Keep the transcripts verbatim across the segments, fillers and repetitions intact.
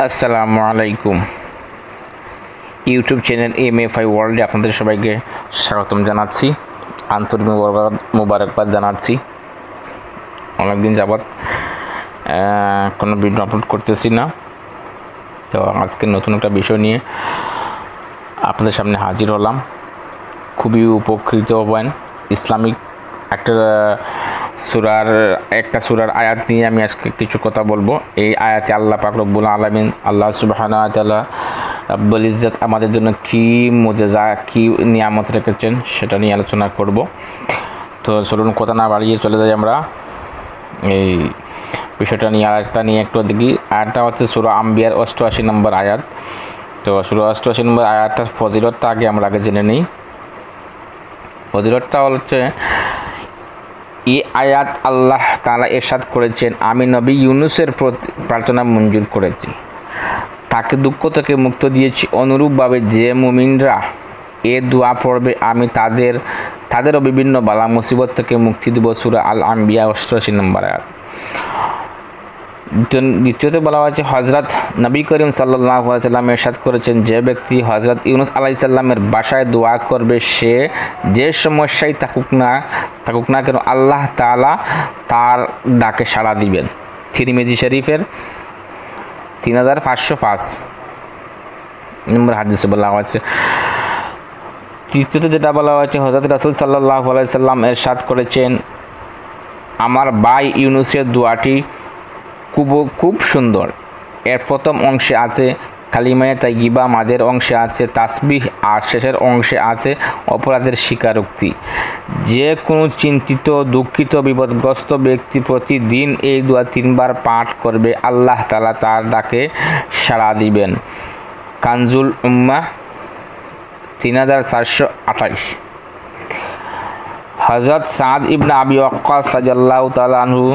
আসসালামু আলাইকুম। YouTube channel M F I ওয়ার্ল্ডে আপনাদের সবাইকে স্বাগতম জানাচ্ছি, আন্তরিক মোবারকবাদ জানাচ্ছি। অনেকদিন যাবৎ কোনো ভিডিও আপলোড করতেছি না, তো আজকে নতুন একটা বিষয় নিয়ে আপনাদের সামনে হাজির হলাম। খুবই উপকৃত হবেন। ইসলামিক একটা সূরার একটা সূরার আয়াত নিয়ে আমি আজকে কিছু কথা বলবো। এই আয়াতে আল্লাহ পাক রব্বুল আলামিন, আল্লাহ সুবহানাহু ওয়া তাআলা রব্বুল ইজ্জত আমাদের জন্য কী মুজিজা, কী নিয়ামত রেখেছেন সেটা নিয়ে আলোচনা করব। তো চলুন কথা না বাড়িয়ে চলে যাই আমরা এই বিষয়টা নিয়ে। আয়াতটা নিয়ে একটু দেখি। আয়াতটা হচ্ছে সূরা আম্বিয়ার অষ্টআশি নম্বর আয়াত। তো সূরা অষ্টআশি নম্বর আয়াতটার ফজিলতটা আগে আমরা আগে জেনে নিই। ফজিলতটা হচ্ছে, এই আয়াত আল্লাহ তাআলা ইরশাদ করেছেন, আমি নবী ইউনুসের প্রতি প্রার্থনা মঞ্জুর করেছি, তাকে দুঃখ থেকে মুক্ত দিয়েছি। অনুরূপভাবে যে মুমিনরা এ দোয়া পড়বে আমি তাদের তাদেরও বিভিন্ন বালা মুসিবত থেকে মুক্তি দেব। সূরা আল আম্বিয়া অষ্টআশি নম্বর আয়াত। দ্বিতীয়তে বলা হয়েছে, হজরত নবী করিম সাল্লাল্লাহু আলাইহি সাল্লাম ইরশাদ করেছেন, যে ব্যক্তি হজরত ইউনুস আলাইহিস সালামের বাসায় দোয়া করবে সে যে সমস্যায় থাকুক না থাকুক না কেন আল্লাহ তাআলা তার ডাকে সাড়া দিবেন। তিরমিজি শরীফের তিন হাজার পাঁচশো পাঁচ নম্বর হাদিসে বলা হয়েছে। তৃতীয়তে যেটা বলা হয়েছে, হজরত রাসূল সাল্লাল্লাহু আলাইহি সাল্লাম ইরশাদ করেছেন, আমার ভাই ইউনুসের দোয়াটি খুব খুব সুন্দর। এর প্রথম অংশে আছে কালিমায়ে তাইয়্যিবা, মাঝের অংশে আছে তাসবিহ, আর শেষের অংশে আছে অপরাধের স্বীকারোক্তি। যে কোনো চিন্তিত, দুঃখিত, বিপদগ্রস্ত ব্যক্তি প্রতিদিন এই দোয়া তিনবার পাঠ করবে, আল্লাহ তাআলা তার ডাকে সাড়া দিবেন। কানজুল উম্মাহ তিন হাজার চারশো আঠাইশ। হযরত সাদ ইবনে আবি ওয়াক্কাস রাদিয়াল্লাহু তাআলা আনহু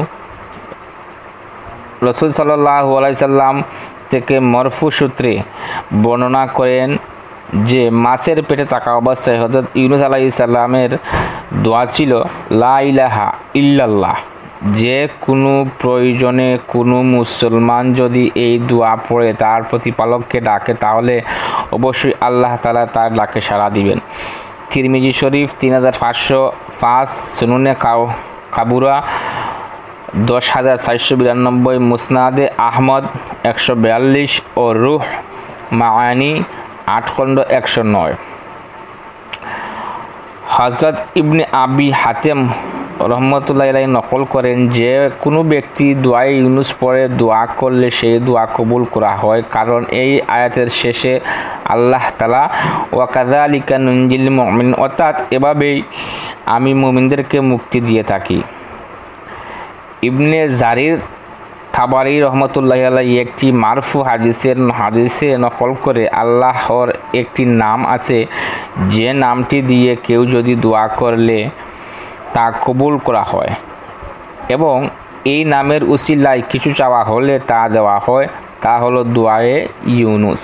রাসূল সাল্লাল্লাহু আলাইহি সাল্লাম থেকে মরফু সূত্রে বর্ণনা করেন যে মাছের পেটে থাকা অবস্থায় হযরত ইউনুস আলাইহিস সালামের দোয়া ছিল, লা ইলাহা ইল্লাল্লাহ। যে কোনো প্রয়োজনে কোনো মুসলমান যদি এই দোয়া পড়ে তার প্রতিপালককে ডাকে তাহলে অবশ্যই আল্লাহ তাআলা তার ডাকে সাড়া দিবেন। তিরমিজি শরীফ তিন হাজার পাঁচশো পাঁচ, সুনুনে কাউ কাবুরা দশ হাজার চারশো বিরানব্বই, মুসনাদে আহমদ একশো বিয়াল্লিশ ও রুহ মাআনি আট খণ্ড একশো নয়। হযরত ইবনে আবি হাতেম রহমতুল্লাহি আলাইহি নকল করেন যে কোনো ব্যক্তি দোয়ায়ে ইউনুস পড়ে দোয়া করলে সেই দোয়া কবুল করা হয়, কারণ এই আয়াতের শেষে আল্লাহ তাআলা ওয়া কাযালিকা নুনজিল মুমিনিন, অর্থাৎ এভাবেই আমি মুমিনদেরকে মুক্তি দিয়ে থাকি। ইবনে জারির তাবারি রহমতুল্লাহি আলাইহি একটি মারফু হাদিসের হাদিসে নকল করে, আল্লাহর একটি নাম আছে যে নামটি দিয়ে কেউ যদি দোয়া করলে তা কবুল করা হয় এবং এই নামের উসিলায় কিছু চাওয়া হলে তা দেওয়া হয়, তা হলো দোয়ায়ে ইউনুস।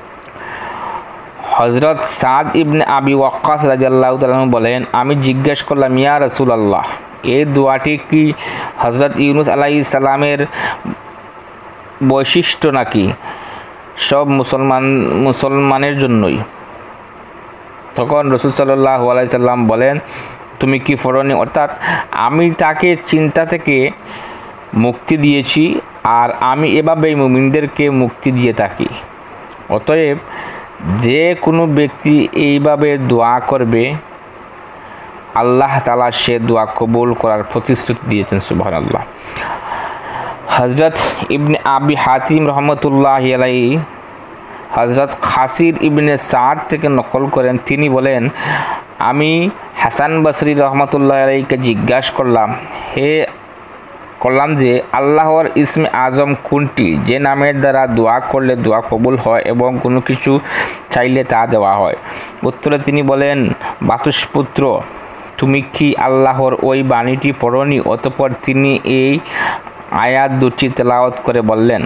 হযরত সাদ ইবনে আবি ওয়াক্কাস রাদিয়াল্লাহু তাআলা বলেন, আমি জিজ্ঞেস করলাম, ইয়া রাসূলুল্লাহ, এই দোয়াটি কি হযরত ইউনুস আলাইহিস সালামের বৈশিষ্ট্য নাকি সব মুসলমান মুসলমানের জন্যই? তখন রাসূল সাল্লাল্লাহু আলাইহি সাল্লাম বলেন, তুমি কি পড়নি? অর্থাৎ আমি তাকে চিন্তা থেকে মুক্তি দিয়েছি আর আমি এভাবেই মুমিনদেরকে মুক্তি দিয়ে থাকি। অতএব যে কোনো ব্যক্তি এইভাবে দোয়া করবে আল্লাহ তাআলা সে দোয়া কবুল করার প্রতিশ্রুতি দিয়েছেন। সুবহানাল্লাহ। হযরত ইবনে আবি হাতিম রহমতুল্লাহি আলাইহি হযরত খাসির ইবনে সাদ থেকে নকল করেন, তিনি বলেন, আমি হাসান বসরি রহমতুল্লাহি আলাইহিকে জিজ্ঞাসা করলাম হে করলাম যে আল্লাহর ইসমে আজম কোনটি যে নামের দ্বারা দোয়া করলে দোয়া কবুল হয় এবং কোনো কিছু চাইলে তা দেওয়া হয়? উত্তরে তিনি বলেন, বাতুসপুত্র, তুমি কি আল্লাহর ওই বাণীটি পড়নি? অতঃপর তিনি এই আয়াত দুটি তেলাওয়াত করে বললেন,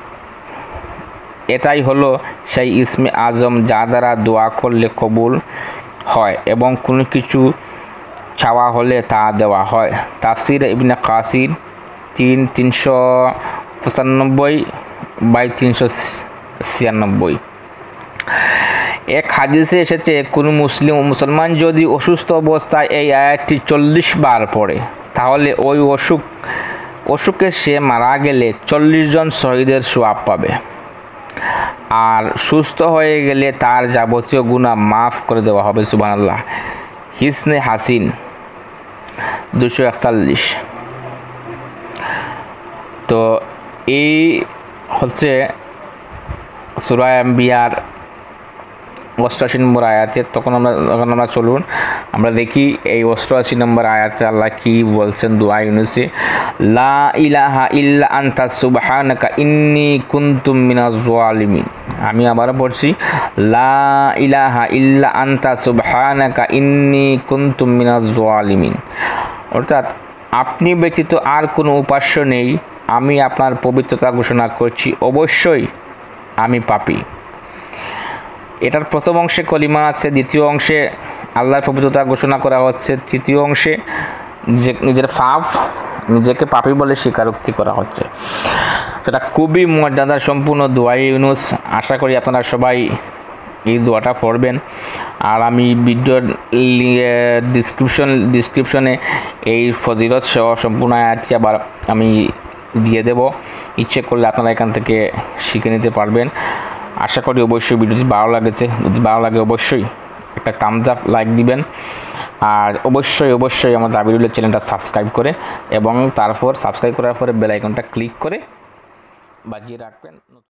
এটাই হলো সেই ইসমে আজম যা দ্বারা দোয়া করলে কবুল হয় এবং কোনো কিছু চাওয়া হলে তা দেওয়া হয়। তাফসির ইবনে কাসির তিন তিনশো পঁচানব্বই বাই তিনশো ছিয়ানব্বই। এক হাদিসে এসেছে, কোনো মুসলিম মুসলমান যদি অসুস্থ অবস্থায় এই আয়াতটি চল্লিশ বার পড়ে, তাহলে ওই অসুখ অসুখে সে মারা গেলে চল্লিশ জন শহীদের সোয়াব পাবে, আর সুস্থ হয়ে গেলে তার যাবতীয় গুনাহ মাফ করে দেওয়া হবে। সুবহানাল্লাহ। হিসনে হাসিন দুশো একচল্লিশ। তো এই হচ্ছে সূরা আম্বিয়ার অষ্টআশি নম্বর আয়াতে। তখন আমরা তখন আমরা চলুন আমরা দেখি এই অষ্টআশি নম্বর আয়াতে আল্লাহ কি বলছেন দুআ ইউনুসে। লা ইলাহা ইল্লা আনতা সুবহানাকা ইন্নী কুনতু মিনাজ জালিমিন। আমি আবার পড়ছি, লা ইলাহা ইল্লা আনতা সুবহানাকা ইন্নী কুনতু মিনাজ জালিমিন। অর্থাৎ আপনি ব্যতীত আর কোনো উপাস্য নেই, আমি আপনার পবিত্রতা ঘোষণা করছি, অবশ্যই আমি পাপী। এটার প্রথম অংশে কলিমা আছে, দ্বিতীয় অংশে আল্লাহর পবিত্রতা ঘোষণা করা হচ্ছে, তৃতীয় অংশে যে নিজের পাপ নিজেকে পাপী বলে স্বীকারোক্তি করা হচ্ছে। সেটা খুবই মর্যাদা সম্পূর্ণ দোয়া ইউনুস। আশা করি আপনারা সবাই এই দোয়াটা পড়বেন। আর আমি ভিডিওর ডিসক্রিপশন ডিসক্রিপশনে এই ফজিলত সহ সম্পূর্ণ আয়াতটি আবার আমি দিয়ে দেব, ইচ্ছে করলে আপনারা এখান থেকে শিখে নিতে পারবেন। আশা করি অবশ্যই ভিডিওটি ভালো লাগেছে। যদি ভালো লাগে অবশ্যই একটা থামস আপ লাইক দিবেন, আর অবশ্যই অবশ্যই আমার দাবিরুলের চ্যানেলটা সাবস্ক্রাইব করে এবং তারপর সাবস্ক্রাইব করার পরে বেল আইকনটা ক্লিক করে বাজিয়ে রাখবেন।